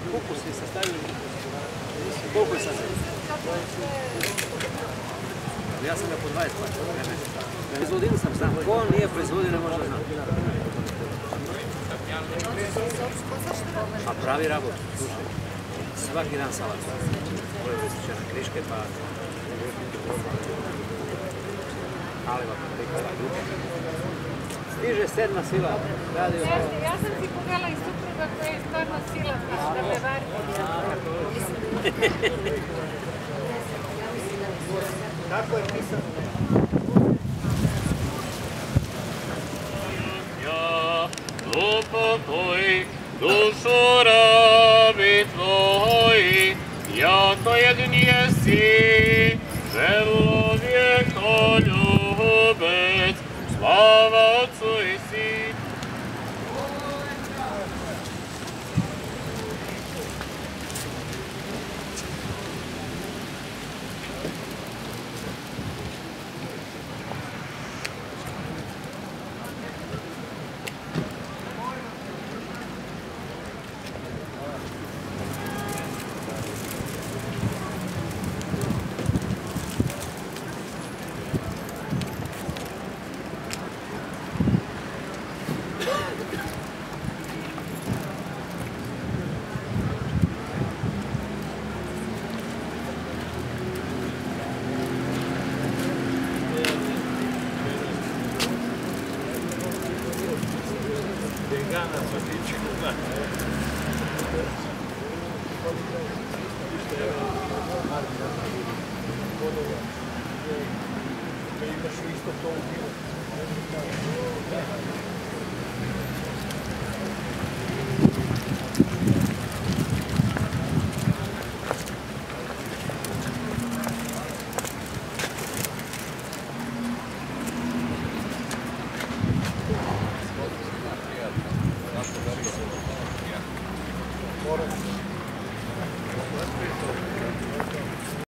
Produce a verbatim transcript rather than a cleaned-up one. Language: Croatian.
kupusi sastavili. Koliko je sad? Ja sam ga po dvadeset plaćao. Proizvodinu sam znam. Ko nije proizvodio ne može znati. A pravi rabot, slušaj. Svaki dan salat. Koje se na kriške, pa... Aliva, paprika, ljubav. Stiže sedma sila. Radi ovo. Ja sam ti pogledala i supruga koja je stvarno sila, da me variti. Tako je pisano. Upokoj dušu rabi tvoji, jako jedini jesi, čelovjeko ljubec, slava Otcu i Sinu. Moram